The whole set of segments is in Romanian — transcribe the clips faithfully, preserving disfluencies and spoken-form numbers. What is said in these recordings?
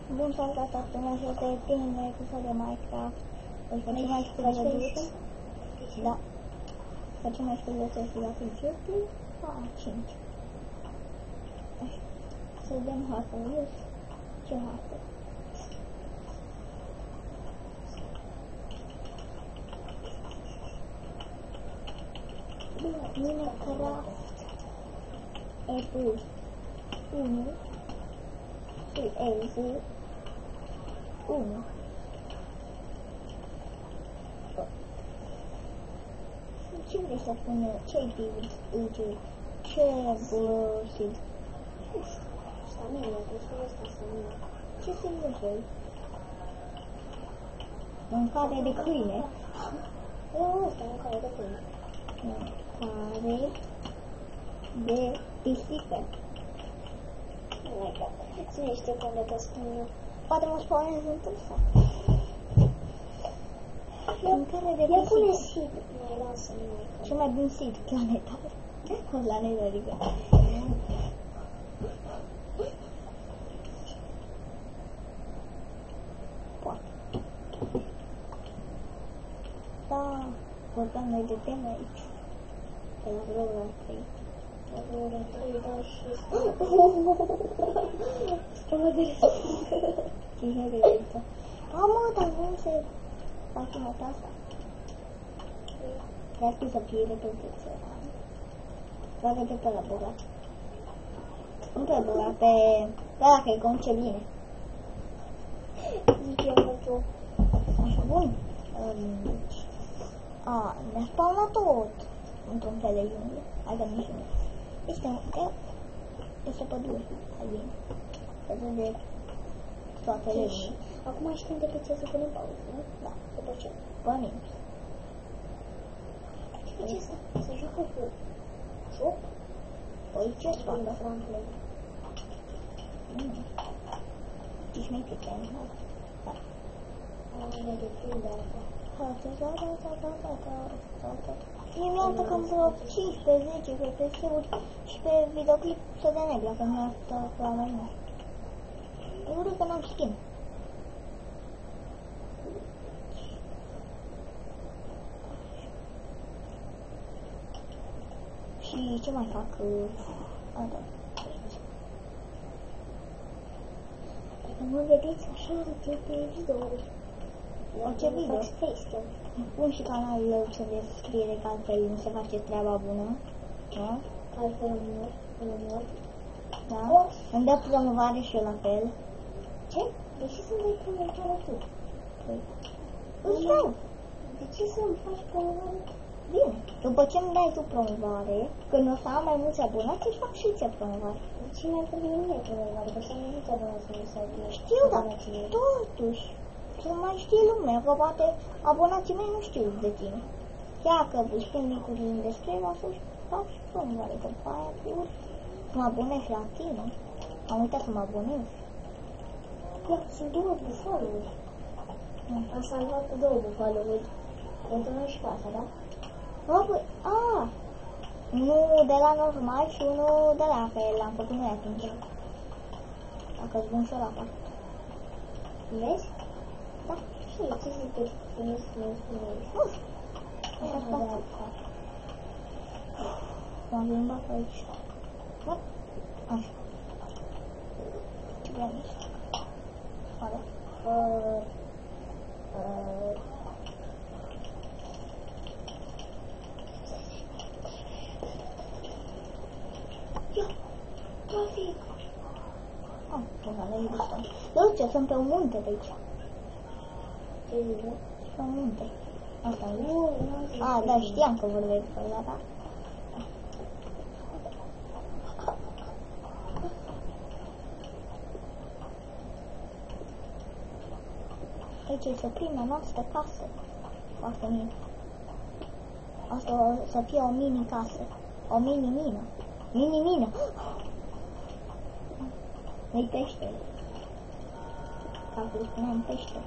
Bun, s-a dat acum jos de tine cu de Minecraft. Îl facem mai scurăduțe. Da. Facem mai scurăduțe și la principiu. A, cinci. Să dăm harta jos. Ce hartă? Minecraft Apple unu și Easy unu. Ce vrei să spune? Ce-i build? Ce build? Nu știu. Stamina, trebuie asta stamina. Ce să vrei? Mâncare de câine. Nu, ăsta, mâncare de câine. Mâncare de pisică. Oh my god. Nu știu cum de te spun eu. Poate mă spawnez într-o. Mâncare de pisică. Ia pune seed. Mai lasă numai. Ce mai bun seed? Planetar. Planetar, adică. Poate. Da. Vorbeam noi de teme aici. Pe la vreo trei. La vreo trei, da, și... Stămă de cine de viață. A, mă, dar nu se face măta asta. Dar știu să fie de pe țăran. Doar de pe la bogat. Nu pe bogat, pe... Pe ăla că-i conce bine. Zice eu mult. Așa, bun. A, ne-a spawnat tot într-un fel de jungle. Hai că nu știu. Este un... Este pădure. Hai bine. Pădure de toate legile. Acum știm de pe ce să punem pauză, nu? Da. După ce? Punem. Ce e asta? Se joacă cu joc? Păi ce-ți facă? Franklin. Ești mai pică, nu? Da. Am de film de asta. Mie mi-arată cam vreo cincisprezece pe P C-uri și pe videoclip să dea negra, că nu asta la mai mult. Eu cred că n-am skin. Și ce mai fac? Asta. Nu vedeți așa de pe videouri. Orice video. Pun și canalul meu să descriere că altfel nu se face treaba bună. Da? Altfel nu. Nu. Da? Îmi dă promovare și eu la fel. Ce? De ce să-mi dai promovare tu? Păi... Îți dau. De ce să-mi faci promovare? Bine. După ce îmi dai tu promovare, când o să am mai mulți abonați, îți fac și ție promovare. Cine ar trebui mie promovare? Că să am mulți abonați în site. Știu, dar totuși. Să mai știe lumea, că poate abonații mei nu știu de tine. Chiar că își pun link-uri în descriere, să-și fac și promovare, că după aia pur să mă abonez la tine. Am uitat să mă abonez. Ia, sunt două bufaluri. Am salvat cu două bufaluri. Pentru noi și casa, da? Mă, băi, aaa! Unul de la normal și unul de la fel, l-am făcut noi atunci. Dacă-s bun și ăla fac. Vezi? Da, și ce ziceți? Frumos, frumos, frumos. Nu știu. Așa fac. M-am limbat aici. Da? Așa. Ce vrem aici? Oare? Uh... Uh... Ia! Trafic! Ah, bun, ăla e gustă. Uite, sunt pe un munte de aici. Ce zice? Pe un munte. Asta nu. A, da, știam că vorbesc pe ăla, da? Aici este prima noastră casă. Foarte mică. Asta o să fie o mini casă. O mini mină. Mini mină. Nu-i pește. Ca să spuneam pește.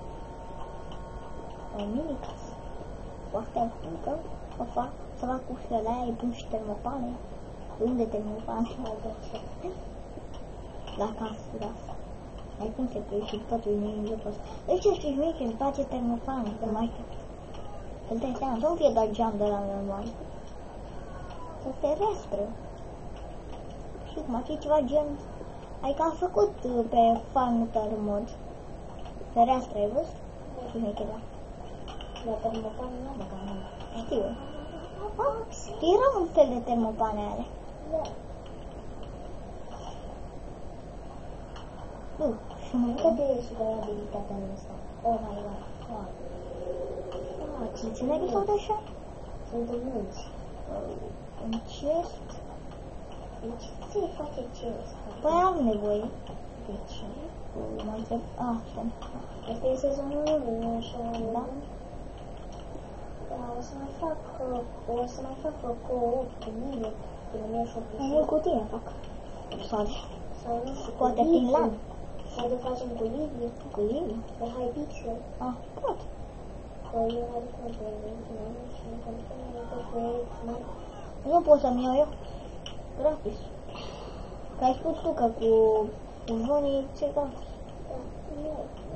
O mini casă. Foarte mică. O fac, să fac ușile la aia, îi pun și termopane. Unde termopane? La casă, da. Ai cum se plăci și totul nu e jocul ăsta. Deci ce știi mie că îți place termofanul, că mai... Să-mi dai seama, să nu fie doar geam de la normal. Să ferestră. Și cum ar fi ceva gen... Adică am făcut pe fanul tău mod. Fereastră, ai văzut? Și nu-i chela. La termofanul nu am băgat mult. Știu. Era un fel de termopane are. Da. Uh, și nu Cât de supravabilitatea în ăsta? Oh my god. Wow. Ah, ți ține că s-au de așa? Sunt mulți. În chest? Deci ce face chest? Păi am nevoie. De ce? Mai să... Ah, stai. Asta e sezonul unu, nu așa? Da? Da, o să mai fac, o să mai fac co-op cu mine, cu mine și Eu cu tine fac. Sau sau nu știu, cu poate Liviu. Finland. Sau de facem cu Liviu, Cu Liviu? pe Hypixel. Ah, pot. Că eu mai duc mai bine, nu și nu că nu mai duc proiect, mai... Nu pot să-mi iau eu. Gratis. Că ai spus tu că cu unii ce gratis. Nu,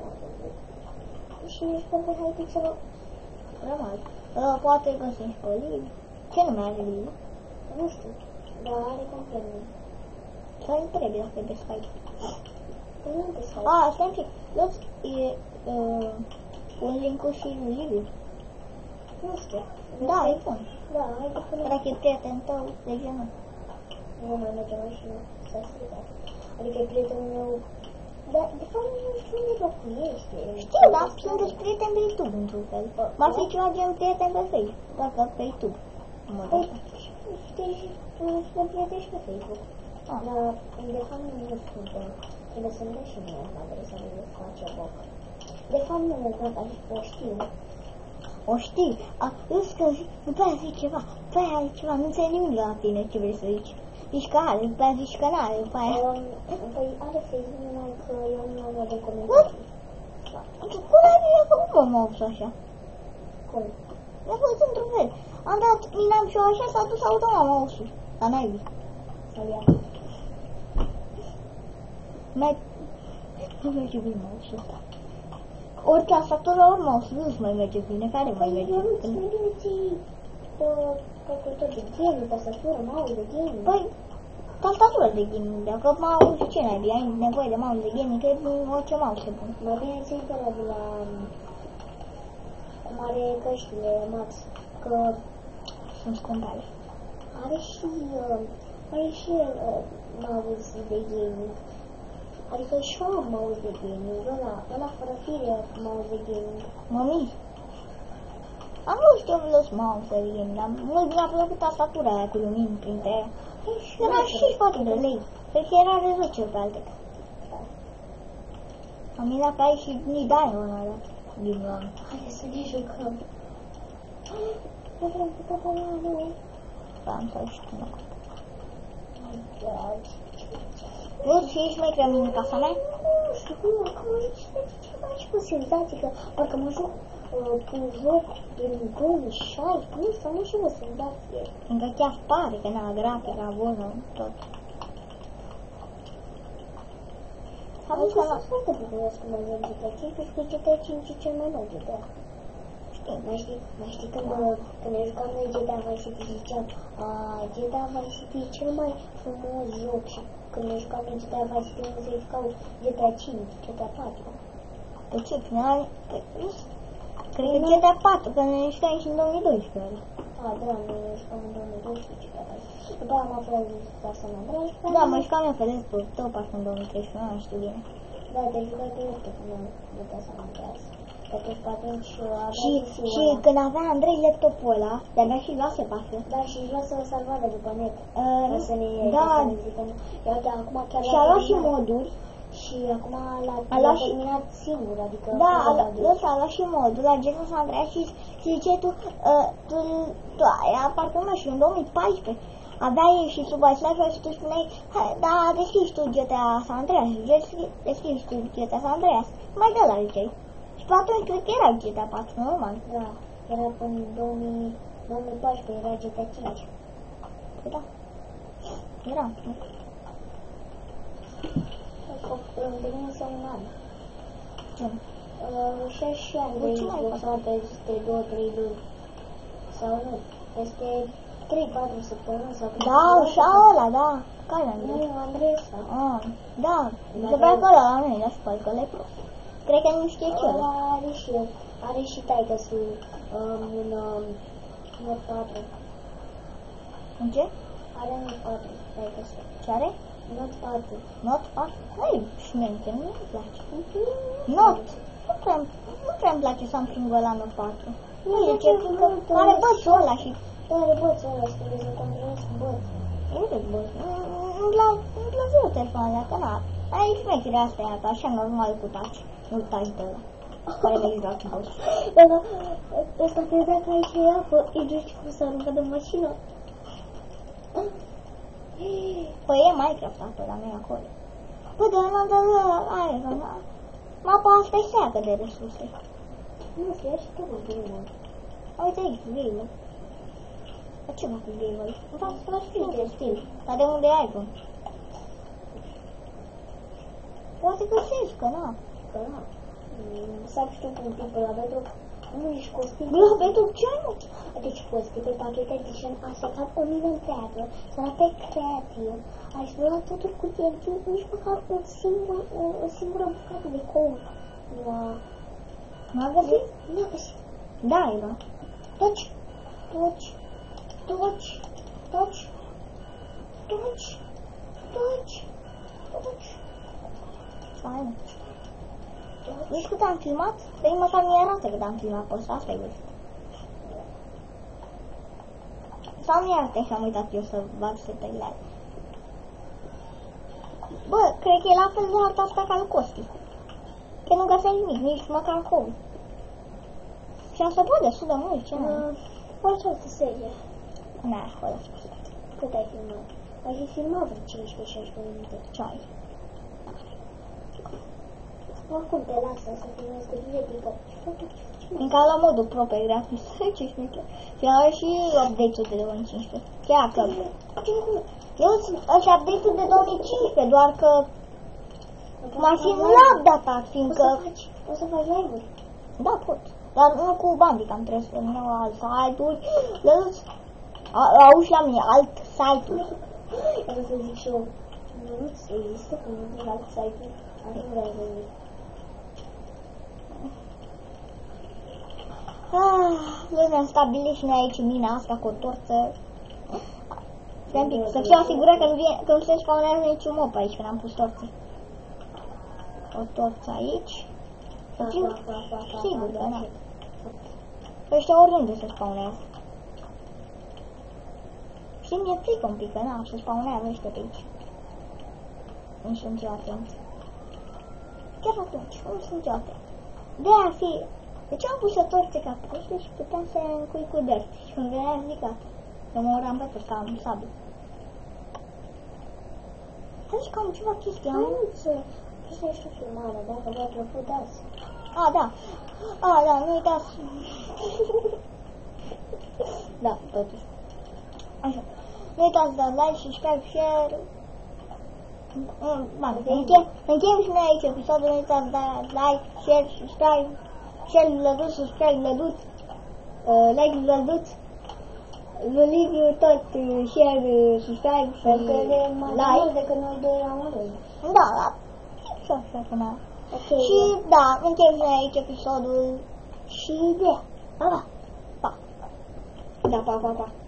și nici pe Hypixel, Rămas. Uh, poate găsești pe Liviu. Ce nume are Liviu? nu știu, dar are complet. Să-l întrebi dacă e pe Skype. Păi nu te sai. Ah, stai un pic. Luați e, uh, un link-ul și lui Liviu. Nu știu. Da, e bun. Da, hai că până... Dacă e prieten tău, de ce nu? Nu mai merge mașina, s-a stricat. Adică e prietenul meu... Dar, de fapt, nu știu unde locuiește. Știu, dar sunteți prieteni pe YouTube, într-un fel. M-ar fi ceva gen prieten pe Facebook. Dacă pe YouTube. Mă Păi, duc. știi, și tu suntem prieteni și pe Facebook. Ah. Dar, de fapt, nu suntem. Trebuie să-mi dai și mie adresa de face boc. De fapt, nu, gata, o știu. O știi? A, eu că după aia zici ceva. După aia zici ceva. Nu înțeleg nimic la tine ce vrei să zici. Zici că are, după aia zici că n-are, după aia... Um, păi, are Facebook numai că eu nu am de comentarii. Da. Cum ai zis că cum mă auzi așa? Cum? Mi-a fost într-un fel. Am dat minam și eu așa, s-a dus automat mouse-ul. Dar n-ai văzut. Să-l ia. Mai... Nu merge bine mouse-ul ăsta. Ori tastatura, ori mouse-ul, nu mai merge bine. Care mai merge Eu nu bine? mai bine ții calculator de gaming, tastatură, mouse de gaming. Păi, tastatura de gaming. Dacă mouse, ce n-ai bine? Ai nevoie de mouse de gaming, că e orice mouse e bun. Mai bine ții pe ăla de la... Cum are căștile Max, că Sunt scumpale. are și... Uh, are și uh, mouse de gaming. Adică și eu am mouse de gaming, ăla, ăla fără fire mouse de gaming. Mămi, am văzut eu vreun mouse de gaming, dar mult mi-a plăcut tastatura aia cu lumini printre ea. Și era și patru de lei. Cred că era reducere pe alte. Am mirat că ai și nici dai una da. Din luam. Haide să ne jucăm. Nu vrem cu tapalanul. Am să știu. My God. Nu și ești mai crem în casa mea? Nu știu cum, acum aici ceva și cu senzație că parcă mă joc uh, cu un joc din două mii șaisprezece, nu știu, am și o senzație. Încă chiar pare că n-a grafica bună, tot. Am zis că sunt foarte bucuros că mă joc G T A cinci, pentru că G T A cinci e cel mai nou G T A. Știi, mai știi, mai știi când, uh, când ne jucam noi G T A Vice City ziceam a, G T A Vice City e cel mai frumos joc și când ne jucam noi G T A Vice City nu se jucau G T A cinci, G T A patru. De ce? Final, cred că G T A patru, că ne jucam și în două mii doisprezece. A, da, noi ne jucam în două mii doisprezece G T A Vice. După aia am aflat despre San Andreas. Da, mă jucam eu pe desktop, tot parcă în două mii treisprezece, nu știu bine. Da, te-ai jucat pe laptop, nu G T A San Andreas. Pentru că atunci Și, avea și când avea Andrei laptopul ăla, de-abia și luase parcă. Da, și luase o salvare după net. Uh, Ca să ne, da, ca să ne zică, nu. Iar de acum chiar și a luat și terminat. moduri. Și acum l-a, A luat l-a și- terminat singur, adică... Da, fără a moduri. luat, a luat și modul la G T A San Andreas și, și zice tu, uh, tu, tu aia, parcă nu știu, în două mii paisprezece, aveai și sub slash și tu spuneai, hai, da, deschizi tu G T A San Andreas, deschizi, deschizi tu G T A San Andreas, mai de la ziceai. Și pe atunci cred că era G T A patru, normal. Da, era până în două mii, două mii paisprezece, era G T A cinci. Păi da, era. făcut, de mine sau un an. Ce? șase ani de De ce n-ai sau peste două trei luni. Sau nu, peste trei patru săptămâni sau peste Da, așa ăla, da. Care am Nu, zis? Andreea. Ah, da. Mi se pare că ăla la mine, dar spune că le prost. Cred că nu știe ce ăla. Ăla are și el. Are și taică-su um, un um, Note patru. În ce? Are Note patru, taică-su. Ce are? Note patru. Not patru? Nu-i șmente, nu-mi place. Not. Nu prea, nu prea îmi place Samsung-ul ăla Note patru. Nu de ce, că are bățul ăla și... Are bățul ăla, spune să controlezi cu băț. Uite, bă, nu-mi la, nu-mi la ziua telefonul ăla, că na. Ai șmecherea asta, ea, că așa normal cu taci. Nu-l taci de ăla. Care mi-i joacă house. Ăsta te dacă ai ce apă, îi duci cum să aruncă de mașină. Păi e Minecraft asta, dar nu e acolo. Bă, dar n-am dat aia, că na. Mapa asta e seacă de resurse. Nu, să ia și tu mă bine. Uite aici, Gamer. Dar ce mă cu Gamer? Îmi fac să faci film de stil. Dar de unde ai, bă? Poate găsești, că na. Că na. Să știu cum tipul la Bedrock. Nu ești costin. La Bedrock ce nu? Deci poți pe Pocket Edition a setat o mină întreagă, s-a luat pe creativ, a explorat totul cu T N T, nici măcar un singur, o, o singură bucată de cod. Nu a... N-a găsit? Nu a găsit. Da, era. Toci, toci, toci, toci, toci, toci, toci. Fain. Nici cât am filmat? Păi măcar mi arată cât am filmat pe ăsta, asta e văzut. Sau nu arată și am uitat eu să bag setările alea. Bă, cred că e la fel de harta asta ca lui Costi. Că nu găseai nimic, nici măcar acolo. Și am săpat destul de mult, ce mai? Orice altă serie. N-ai acolo. Cât ai filmat? Ai fi filmat vreo cincisprezece șaisprezece minute. Ce ai? Oricum te lasă să filmezi cu dietică. Încă la modul pro pe grafic, ce șmecher. Și are și update-ul de două mii cincisprezece. Chiar că... Eu și update-ul de două mii cincisprezece, doar că... M-ar fi updatat, fiindcă... O să faci live-uri? Da, pot. Dar nu cu Bandicam, trebuie să nu alt site-uri. Le-auzi, auzi la mine, alt site-uri. Eu să zic și eu. Nu există că nu sunt alt site-uri. Așa vreau să zic. Ah, noi ne-am stabilit și noi aici mina asta cu o torță. Stai un pic, să fiu asigurat că nu, vine, că nu se spawnează niciun mob aici, când am pus torțe. O torță aici. Să fiu sigur, da, da. Ăștia oriunde se spawnează. Și mi-e frică un pic, că na, se spawnează ăștia pe aici. Nu sunt eu atent. Chiar atunci, nu sunt eu atent. De-aia fi... De ce am pus o torță ca asta și puteam să încui cu dirt? Și când venea zic asta, că mă oram pe tot, că am sabie. Zici că am ceva chestii, am... Nu înțeleg. Asta ești o filmare, dacă v-a plăcut, dați. A, da. A, da, nu uitați. Da, totuși. Așa. Nu uitați de like, subscribe, share. Bine, încheiem, încheiem și noi aici episodul, nu uitați de like, share, subscribe. Share lădut, subscribe lădut, uh, like lădut, live tot, uh, share, uh, subscribe și Pentru că e mai like. mult decât noi doi amândoi. Da, da, și așa până. Ok. Și da, încheiem și noi aici episodul și de. Pa, pa. Pa. Da, pa, pa, pa.